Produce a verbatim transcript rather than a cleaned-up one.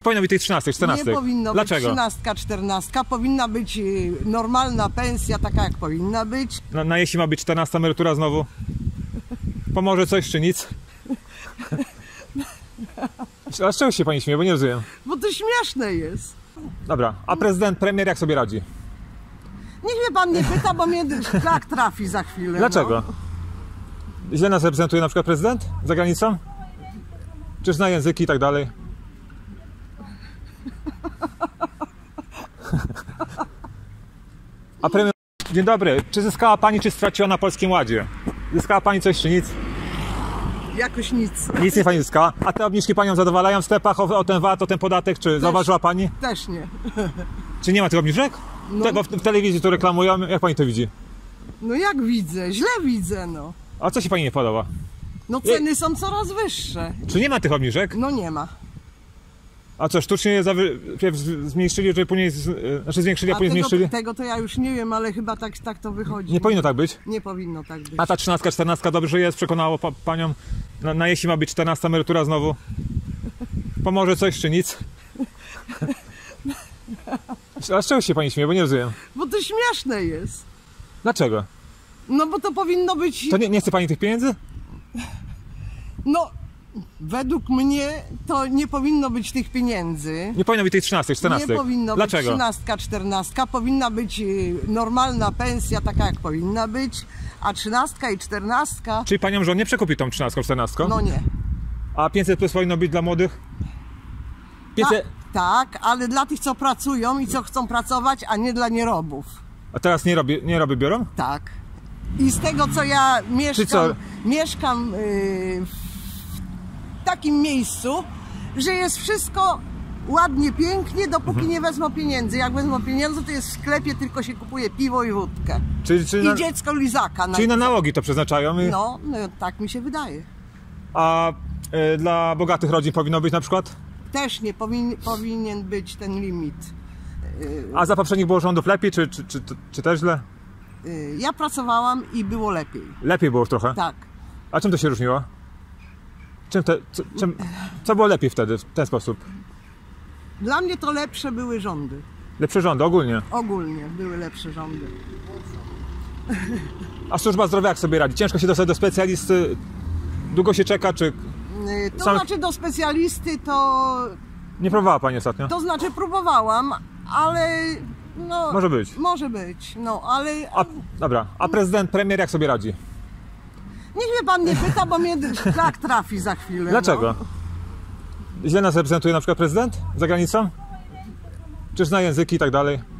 Powinno być tej trzynastej, czternastej. Nie powinno Dlaczego? być trzynastka, czternastka. Powinna być y, normalna pensja, taka jak powinna być. Na, na jeśli ma być czternasta emerytura znowu? Pomoże coś czy nic? A z czego się pani śmieje, bo nie rozumiem. Bo to śmieszne jest. Dobra, a prezydent, premier jak sobie radzi? Niech mnie pan nie pyta, bo mnie szlak trafi za chwilę. Dlaczego? No. Źle nas reprezentuje na przykład prezydent za granicą? Czy zna języki i tak dalej? A premier... Dzień dobry, czy zyskała pani, czy straciła na Polskim Ładzie? Zyskała pani coś, czy nic? Jakoś nic. Nic nie pani zyskała? A te obniżki panią zadowalają w sklepach o, o ten V A T, o ten podatek, czy też, zauważyła pani? Też nie. Czy nie ma tych obniżek? No. Te, bo w, w telewizji to reklamują, jak pani to widzi? No jak widzę, źle widzę, no. A co się pani nie podoba? No ceny są coraz wyższe. Czy nie ma tych obniżek? No nie ma. A co, sztucznie je zawy... zmniejszyli, żeby później, z... znaczy zwiększyli, a, A później tego, zmniejszyli? tego to ja już nie wiem, ale chyba tak, tak to wychodzi. Nie powinno tak być? Nie powinno tak być. A ta trzynastka, czternastka dobrze jest? Przekonało pa panią? Na, na jeśli ma być czternasta emerytura znowu? Pomoże coś czy nic? A z czego się pani śmieje, bo nie rozumiem. Bo to śmieszne jest. Dlaczego? No bo to powinno być... To nie, nie chce pani tych pieniędzy? No, według mnie to nie powinno być tych pieniędzy. Nie powinno być tej trzynastej, czternastej. Nie powinno Dlaczego? być trzynastka, czternastka. Powinna być y, normalna pensja, taka jak powinna być. A trzynastka i czternastka... Czyli panią żon nie przekupi tą trzynastką, czternastką? No nie. A pięćset plus powinno być dla młodych? pięćset... Ta, tak, ale dla tych, co pracują i co chcą pracować, a nie dla nierobów. A teraz nie robi, nie robi biorą? Tak. I z tego, co ja mieszkam, co? mieszkam yy, w takim miejscu, że jest wszystko ładnie, pięknie, dopóki Mhm. nie wezmą pieniędzy. Jak wezmą pieniądze, to jest w sklepie, tylko się kupuje piwo i wódkę. Czyli, czyli, I na, dziecko lizaka. czyli na nałogi to przeznaczają? I... No, no, tak mi się wydaje. A y, dla bogatych rodzin powinno być na przykład? Też nie powin, powinien być ten limit. Yy, A za poprzednich było rządów lepiej, czy, czy, czy, czy też źle? yy, ja pracowałam i było lepiej. Lepiej było trochę. Tak. A czym to się różniło? Czym te, co, czym, co było lepiej wtedy, w ten sposób? Dla mnie to lepsze były rządy. Lepsze rządy ogólnie. Ogólnie były lepsze rządy. A służba zdrowia jak sobie radzi? Ciężko się dostać do specjalisty? Długo się czeka, czy... Yy, To Sam- znaczy do specjalisty to... Nie próbowała pani ostatnio? To znaczy próbowałam, ale... No, Może być. Może być, no ale... A, dobra, a prezydent, premier jak sobie radzi? Niech mnie pan nie pyta, bo mnie szlak trafi za chwilę. Dlaczego? No. Źle nas reprezentuje na przykład prezydent za granicą? Czy zna języki i tak dalej?